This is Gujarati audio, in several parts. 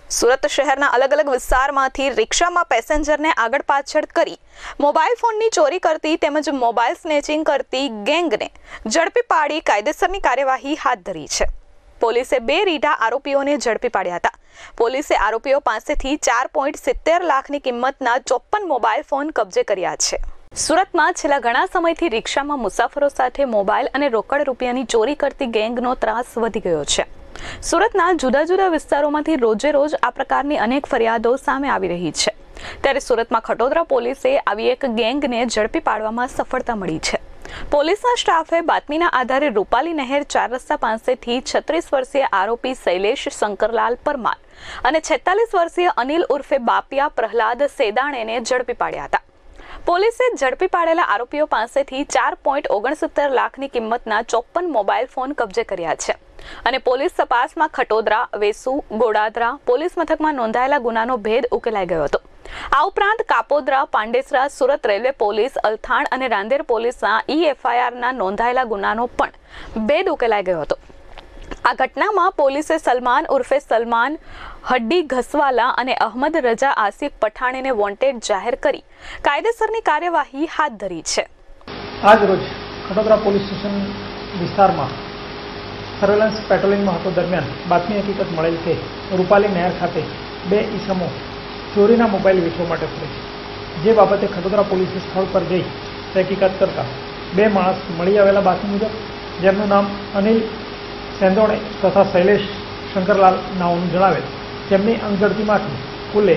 સુરત શહેરના અલગ અલગ વિસ્તારમાંથી રિક્ષામાં પેસેન્જરને આગળ પાછળ કરી મોબાઈલ ફોનની ચોરી કરતી તેમજ મોબાઈલ સ્નેચિંગ કરતી ગેંગને ઝડપી પાડી કાયદેસરની કાર્યવાહી હાથ ધરી છે। પોલીસે 2 રીઢા આરોપીઓને ઝડપી પાડ્યા હતા। પોલીસે આરોપીઓ પાસેથી 4.70 લાખની કિંમતના 54 મોબાઈલ ફોન કબજે કર્યા છે। સુરતમાં છેલ્લા ઘણા સમયથી રિક્ષામાં મુસાફરો સાથે મોબાઈલ અને રોકડ રૂપિયાની ચોરી કરતી ગેંગનો ત્રાસ વધી ગયો છે। સુરતના જુદા જુદા વિસ્તારોમાંથી રોજે રોજ આ પ્રકારની અનેક ફરિયાદો સામે આવી રહી છે। ત્યારે સુરતમાં ખટોદરા પોલીસે આવી એક ગેંગને ઝડપી પાડવામાં સફળતા મળી છે। પોલીસના સ્ટાફે બાતમીના આધારે રૂપાલી નહેર 4 રસ્તા પાસેથી 36 વર્ષીય આરોપી શૈલેષ શંકરલાલ પરમાર અને 46 વર્ષીય અનિલ ઉર્ફે બાપિયા પ્રહલાદ સેદાણેને ઝડપી પાડ્યા હતા। પોલીસે ઝડપી પાડેલા આરોપીઓ પાસેથી 4.69 લાખની કિંમતના 54 મોબાઈલ ફોન કબજે કર્યા છે અને પોલીસ તપાસમાં ખટોદરા, વેસુ, ગોડાદરા પોલીસ મથકમાં નોંધાયેલા ગુનાનો ભેદ ઉકેલાઈ ગયો હતો। આ ઉપરાંત કાપોદ્રા, પાંડેસરા, સુરત રેલવે પોલીસ, અલથાણ અને રાંદેર પોલીસના EFIRના નોંધાયેલા ગુનાનો પણ ભેદ ઉકેલાઈ ગયો હતો। આ ઘટનામાં પોલીસે સલમાન ઉર્ફે સલમાન હડ્ડી ઘસવાલા અને અહમદ રજા આસિફ પઠાણીને વોન્ટેડ જાહેર કરી કાયદેસરની કાર્યવાહી હાથ ધરી છે। આજ રોજ ખટોદરા પોલીસ સ્ટેશન વિસ્તારમાં સર્વેલન્સ પેટ્રોલિંગમાં હતો દરમિયાન બાતમી હકીકત મળેલ કે રૂપાલી નહેર ખાતે 2 ઈસમો ચોરીના મોબાઈલ વેચવા માટે ફરે છે। જે બાબતે ખટોદરા પોલીસે સ્થળ પર જઈ તહકીકાત કરતા 2 માણસ મળી આવેલા બાતમી મુજબ જેમનું નામ અનિલ સેંદોણે તથા શૈલેષ શંકરલાલ નાઓનું જણાવેલ તેમની અંગઝડતીમાંથી કુલે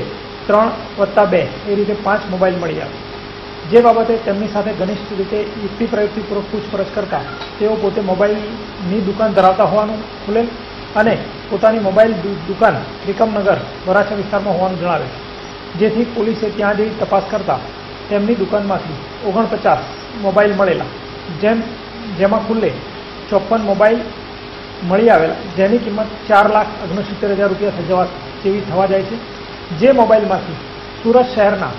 3+2 એ રીતે 5 મોબાઈલ મળી આવે। જે બાબતે તેમની સાથે ઘનિષ્ઠ રીતે યુક્તિ પ્રયુક્તિપૂર્વક પૂછપરછ કરતા તેઓ પોતે મોબાઈલની દુકાન ધરાવતા હોવાનું ખુલેલ અને પોતાની મોબાઈલ દુકાન ત્રિકમનગર વરાછા વિસ્તારમાં હોવાનું જણાવેલ। જેથી પોલીસે ત્યાં જઈ તપાસ કરતા તેમની દુકાનમાંથી 49 મોબાઈલ મળેલા જેમાં કુલે 54 મોબાઈલ મળી આવેલા જેની કિંમત 4,69,000 રૂપિયા જેવી થવા જાય છે। જે મોબાઈલમાંથી સુરત શહેરના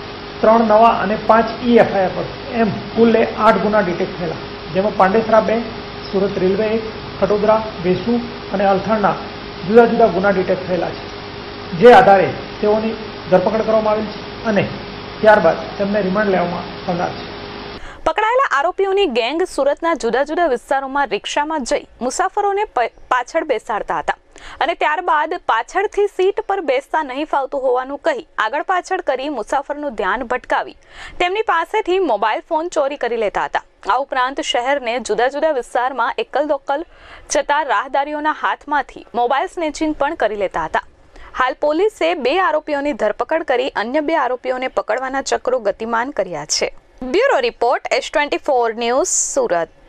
3 નવા અને 5 EFIR પર એમ કુલ 8 ગુના ડિટેક્ટ થયેલા, જેમાં પાંડેસરા 2, સુરત રેલવે 1, ખટોદરા, વેસુ અને અલથાણના જુદા જુદા ગુના ડિટેક્ટ થયેલા છે। જે આધારે તેઓની ધરપકડ કરવામાં આવેલ છે અને ત્યારબાદ તેમને રિમાન્ડ લેવામાં આવનાર છે। પકડાયેલા આરોપીઓની ગેંગ સુરતના જુદા જુદા વિસ્તારોમાં રિક્ષામાં જઈ મુસાફરોને પાછળ બેસાડતા હતા અને ત્યારબાદ પાછળથી સીટ પર બેસતા નહીં ફાવતું હોવાનું કહી આગળ પાછળ કરી મુસાફરનું ધ્યાન ભટકાવી તેમની પાસેથી મોબાઈલ ફોન ચોરી કરી લેતા હતા। આ ઉપરાંત શહેરને જુદા જુદા વિસ્તારમાં એકલ દોકલ જતા રાહદારીઓના હાથમાંથી મોબાઈલ સ્નેચિંગ પણ કરી લેતા હતા। હાલ પોલીસે 2 આરોપીઓની ધરપકડ કરી અન્ય 2 આરોપીઓને પકડવાના ચક્રો ગતિમાન કર્યા છે। Bureau report S24 news Surat.